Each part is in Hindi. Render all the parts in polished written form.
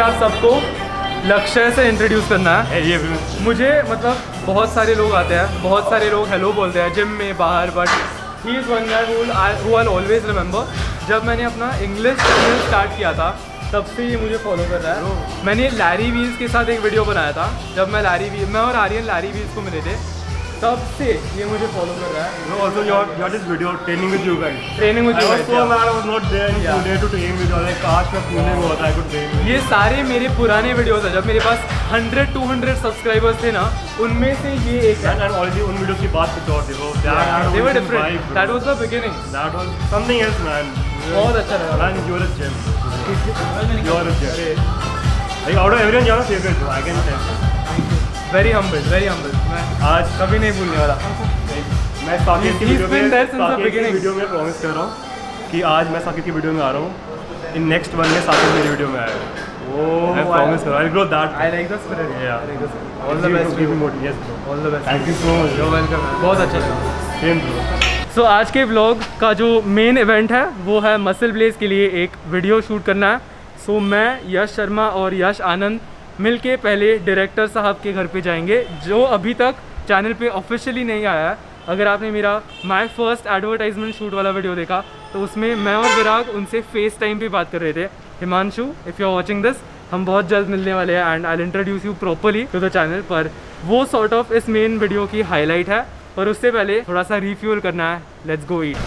आप सबको लक्ष्य से इंट्रोड्यूस करना है। ये मुझे मतलब बहुत सारे लोग आते हैं, बहुत सारे लोग हेलो बोलते हैं जिम में बाहर, but he is one guy who I always remember. जब मैंने अपना इंग्लिश चैनल स्टार्ट किया था तब से ये मुझे फॉलो कर रहा है। मैंने लैरी वील्स के साथ एक वीडियो बनाया था जब मैं और आर्यन लैरी वील्स को मिले थे, तब से ये मुझे फॉलो कर रहा है। Also your this video training with you guys. Training with you guys. So I was not there in Pune to train with you. Like काश मैं पुणे में होता I could train with you. ये सारे मेरे पुराने वीडियोस हैं जब मेरे पास 100-200 सब्सक्राइबर्स थे ना, उनमें से ये एक है। And already उन वीडियोस की बात कुछ और थी, वो they were different. That was the beginning. That was something else, man. बहुत अच्छा लगा। Man, you're a gem. You're a gem. Like out of everyone, you're my favorite. I can tell. Very humble, very humble. मैं आज कभी नहीं भूलने वाला। मैं साकिब की वीडियो में प्रॉमिस कर रहा हूँ कि आज मैं साकिब की वीडियो में आ रहा हूँ। इन नेक्स्ट वन में साकिब मेरी वीडियो में आएगा। मैं प्रॉमिस कर रहा हूँ। I'll grow that. I like the spirit. Yeah. All the best. Give me motivation. Yes, bro. All the best. Thank you so much. You're welcome. बहुत अच्छा लगा। Same bro. So आज के व्लॉग का जो मेन इवेंट है वो है मसल ब्लेज के लिए एक वीडियो शूट करना है। So मैं यश शर्मा और यश आनंद मिलके पहले डायरेक्टर साहब के घर पे जाएंगे, जो अभी तक चैनल पे ऑफिशियली नहीं आया है। अगर आपने मेरा माय फर्स्ट एडवर्टाइजमेंट शूट वाला वीडियो देखा तो उसमें मैं और विराग उनसे फेस टाइम पे बात कर रहे थे। Himanshu, if you are watching this, हम बहुत जल्द मिलने वाले हैं and I will introduce you properly to the channel. पर वो सॉर्ट ऑफ इस मेन वीडियो की हाईलाइट है, पर उससे पहले थोड़ा सा रिफ्यूल करना है। लेट्स गो ईट।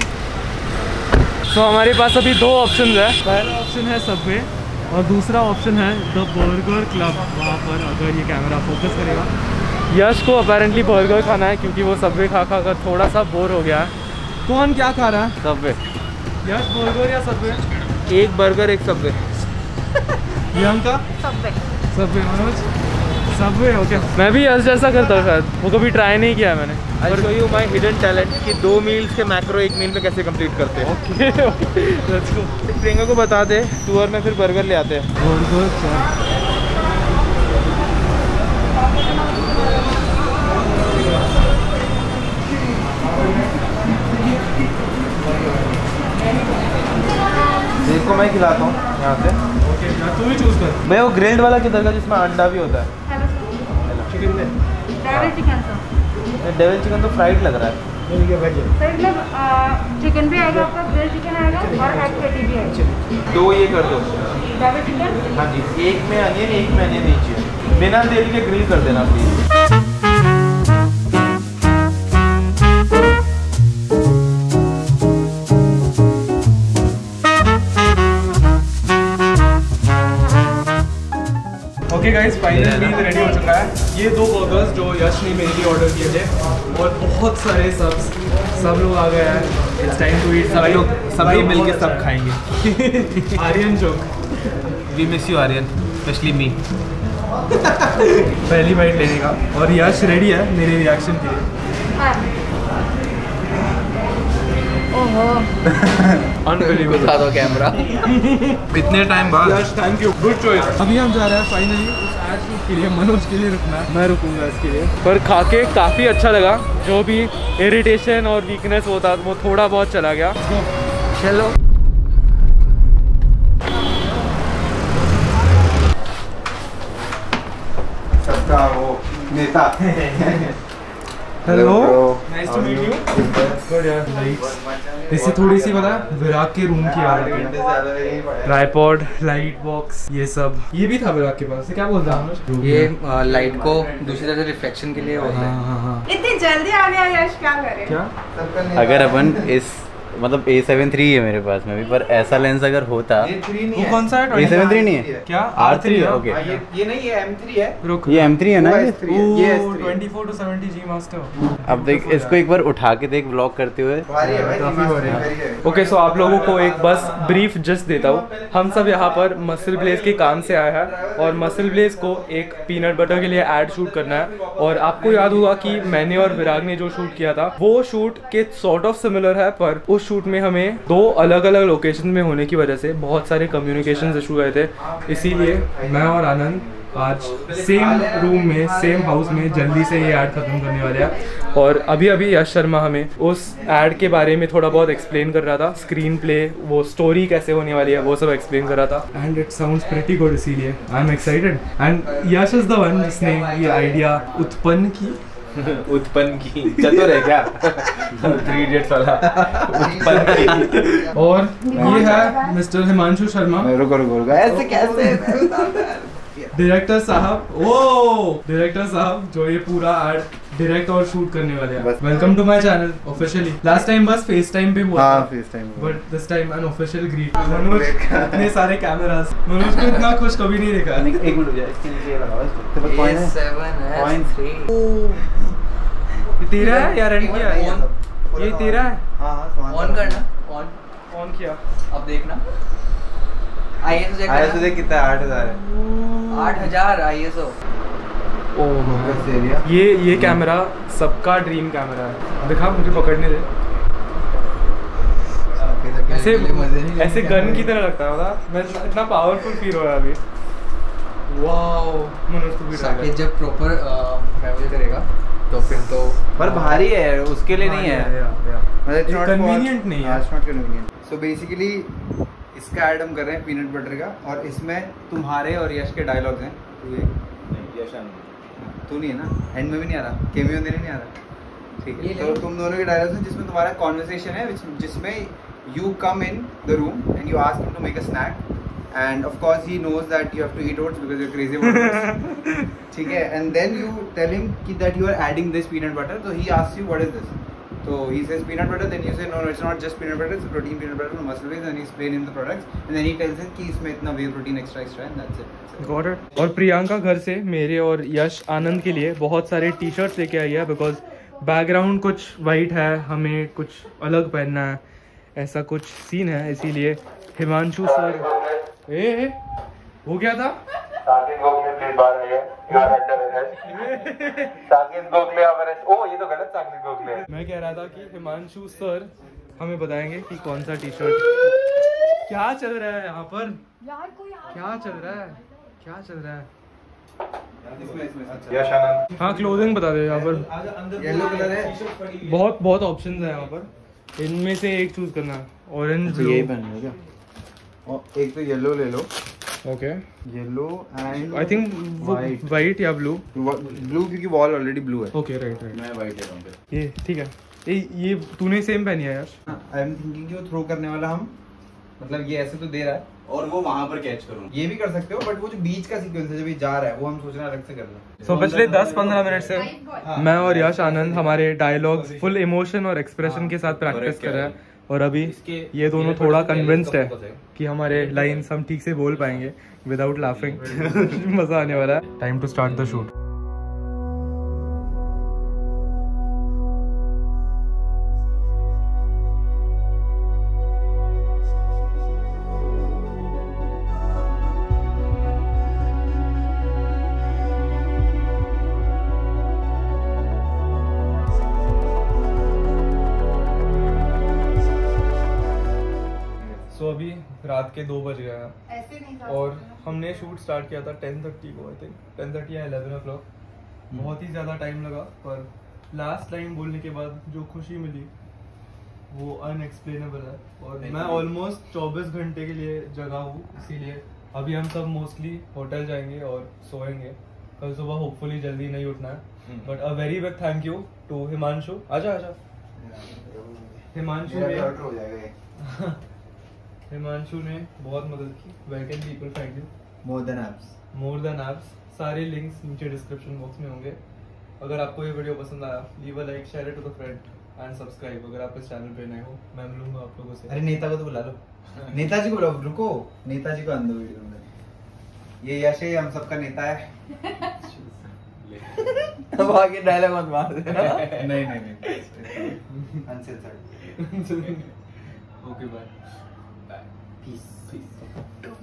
सो हमारे पास अभी दो ऑप्शन है। पहला ऑप्शन है सबवे और दूसरा ऑप्शन है द बर्गर क्लब। वहाँ पर अगर ये कैमरा फोकस करेगा, यश को अपेरेंटली बर्गर खाना है क्योंकि वो सबवे खा कर थोड़ा सा बोर हो गया है। कौन क्या खा रहा है? सबवे। यश बर्गर या सबवे? एक बर्गर एक Subway. Priyanka? Subway. Subway. Manoj? Subway. Okay, मैं भी यश जैसा करता हूँ शायद, वो कभी ट्राई नहीं किया है मैंने। I show you my hidden talent कि 2 मील्स के मैक्रो 1 मील में कैसे कंप्लीट करते हैं। Okay okay, let's go. Priyanka को बता दे टूर में फिर बर्गर ले आते हैं। बर्गर क्या? देखो मैं खिलाता हूँ यहाँ से। ओके, तू ही चूज कर। मैं वो ग्रिल्ड वाला किधर का जिसमें अंडा भी होता है? चिकन दे। Devil chicken sir. Devil chicken तो फ्राइड लग रहा है। फ्राइड में चिकन भी आएगा आपका, ग्रिल्ड चिकन आएगा और एग पैटी भी आएगी। 2 ये कर दो। Devil chicken? हाँ जी, एक में अनियन, एक में अनियन नहीं चाहिए। बिना तेल के ग्रिल कर देना please. Okay guys, final meal ready हो चुका है। ये 2 बर्गर्स जो यश ने मेरे लिए ऑर्डर किए थे और बहुत सारे सब लोग आ गए हैं। It's time to eat. सभी मिलके सब खाएंगे। Aryan joke. We miss you Aryan, specially me. पहली बाइट लेने का, और यश रेडी है मेरे रिएक्शन के लिए। ओहो, अनबिलीवेबल। बता दो कैमरा। इतने टाइम बाद। Yash, thank you, good choice. अभी हम जा रहे हैं फाइनली उस एड शूट के लिए। मनोज के लिए रुकना है, मैं रुकूंगा इसके लिए। पर खा के काफ़ी अच्छा लगा। जो भी इरिटेशन और वीकनेस होता वो थोड़ा बहुत चला गया। चलो। सबका वो नेता। Hello, nice to meet you. Good यार। लाइट्स इससे थोड़ी सी पता है विराग के रूम की आ रही है। ट्राइपॉड, लाइट बॉक्स, ये सब। ये भी था विराग के पास। क्या बोलता है? ये लाइट को दूसरी तरह से रिफ्लेक्शन के लिए होता है। हाँ। इतनी जल्दी आ गया यश, क्या करे? क्या? अगर अपन इस मतलब A7 III है मेरे पास में भी, पर ऐसा लेंस अगर होता। वो कौन सा है? A7 III नहीं है क्या? R3 है। ओके, ये नहीं, ये M3 है। रुक, ये M3 है ना? ये ये 24 to 70 G मास्टर। अब देख इसको एक बार उठा के देख व्लॉग करते हुए। भारी है भाई, काफी बड़े हैं। ओके, सो आप लोगों को एक बस ब्रीफ जस्ट देता हूँ। हम सब यहाँ पर मसल ब्लेज के काम से आए हैं और मसल ब्लेज को एक पीनट बटर के लिए एड शूट करना है। और आपको याद होगा कि मैंने और विराग ने जो शूट किया था वो शूट के सॉर्ट ऑफ सिमिलर है, पर उस शूट में हमें 2 अलग अलग लोकेशन में होने की वजह से बहुत सारे कम्युनिकेशन इशू गए थे। इसीलिए मैं और आनंद आज सेम रूम में, सेम हाउस में जल्दी से ये ऐड खत्म करने वाले हैं। और अभी अभी यश शर्मा हमें उस एड के बारे में थोड़ा बहुत एक्सप्लेन कर रहा था, स्क्रीन प्ले, वो स्टोरी कैसे होने वाली है वो सब एक्सप्लेन कर रहा था। And it sounds pretty good, इसीलिए I am excited. And Yash is the one जिसने ये आइडिया उत्पन्न की। उत्पन्न की चतुर है क्या? 3 Idiots वाला उत्पन्न की। और ये है मिस्टर हिमांशु शर्मा, रुको ऐसे कैसे डायरेक्टर साहब। ओ डायरेक्टर साहब जो ये पूरा एड डायरेक्ट और शूट करने वाले हैं। Welcome to my channel officially. Last time बस फेस टाइम पे हुआ था, FaceTime, but this time an official greet. Manoj इतने सारे कैमरास, मनोज को इतना खुश कभी नहीं देखा। एक मिनट हो जाए, इसके नीचे ये लगाओ इसको। ये तेरा है या रेंट किया है? ये तेरा है? हाँ ऑन करना, ऑन किया। अब देखना ISO ISO देख कितना 8000 है। 8000 ISO। ये कैमरा सबका ड्रीम कैमरा है। दिखा, मुझे पकड़ने दे। ऐसे गन की तरह लगता है, पता? मैं इतना पावरफुल फील हो रहा है अभी। वाओ, मनोज को भी साकेत जब प्रॉपर ट्रैवल करेगा तो फिर तो पर भारी है, उसके लिए नहीं है, मतलब कन्वीनियंट नहीं है। It's not convenient. So basically इसका ऐड हम कर रहे हैं पीनट बटर का, और इसमें तुम्हारे और यश के डायलॉग्स हैं। तू नहीं है ना, एंड में भी नहीं आ रहा, कैमियो देने नहीं आ रहा, ठीक है? तो तुम दोनों के डायलॉग्स हैं जिसमें तुम्हारा कॉन्वर्सेशन है, जिसमें you come in the room and you ask him to make a snack, and of course he knows that you have to eat oats because you're crazy about oats. ठीक है? And then you tell him that you are adding this peanut butter, so he asks you what is this, so he says peanut butter, then you say no it's not just peanut butter, it's protein peanut butter from muscle base, and he explain him the products, and then he tells him कि इसमें इतना whey protein extra है, and that's it. Got it. और प्रियंका घर से मेरे और यश आनंद के लिए बहुत सारे टी शर्ट्स लेके आई है, बिकॉज बैकग्राउंड कुछ वाइट है, हमें कुछ अलग पहनना है, ऐसा कुछ सीन है, इसीलिए हिमांशु सर हो गया था। साकेत गोखले प्लीज बाहर आइए, you are under arrest. Saket Gokhale arrest. ओ ये तो गलत साकेत गोखले। मैं कह रहा था कि हिमांशु सर हमें बताएंगे कि कौन सा टी शर्ट क्या चल रहा है यहाँ पर, क्या चल रहा है, क्या चल रहा है। यश आनंद, हाँ क्लोथिंग बता दे। यहाँ पर येलो कलर है, बहुत ऑप्शंस है यहाँ पर, इनमें से एक चूज करना है। ऑरेंज, यही पहनना है क्या? और एक तो येलो ले लो। Okay, yellow and I think white या ब्लू, क्योंकि वॉल ऑलरेडी ब्लू है। Okay right. मैं वाइट है। ये ठीक है। ये तूने सेम पहनी है यार। आई एम थिंकिंग कि वो थ्रो करने वाला हम, मतलब ये ऐसे तो दे रहा है और वो वहां पर कैच करूँ, ये भी कर सकते हो, बट वो जो बीच का सीक्वेंस है जब ये जा रहा है वो हम सोच रहे हैं अलग से कर लें। सो पिछले 10-15 मिनट से मैं और यश आनंद हमारे डायलॉग्स फुल इमोशन और एक्सप्रेशन के साथ प्रैक्टिस कर रहे हैं, और अभी ये दोनों थोड़ा कन्विंस्ड है कि हमारे लाइन्स हम ठीक से बोल पाएंगे विदाउट लाफिंग। मजा आने वाला है। Time to start the shoot. अभी रात के 2 बज गए हैं और हमने शूट स्टार्ट किया था 10:30 को, आई थिंक 10:30 या 11 o'clock। बहुत ही ज़्यादा टाइम लगा, पर लास्ट लाइन बोलने के बाद जो खुशी मिली वो अनएक्सप्लेनेबल है। और मैं ऑलमोस्ट 24 घंटे के लिए जगा हूँ, इसीलिए अभी हम सब मोस्टली होटल जाएंगे और सोएंगे। कल सुबह होपफुली जल्दी नहीं उठना है। But a very big thank you to Himanshu. आजा हिमांशु हिमांशु ने बहुत मदद की। Where can people find you? More than apps. सारे लिंक्स नीचे डिस्क्रिप्शन बॉक्स में होंगे। अगर आपको ये वीडियो पसंद आया, leave a like, share it to the friend and subscribe अगर आप इस चैनल पे नए हो। मैं मिलूंगा आप लोगों से। अरे नेता को तो बुला लो। नेताजी को बुलाओ, रुको नेताजी को अंदर वीडियो में। ये यश है, हम सबका नेता है। अब आगे डायलॉग मत मार देना। नहीं अनसेंसर्ड। Okay bye. Peace.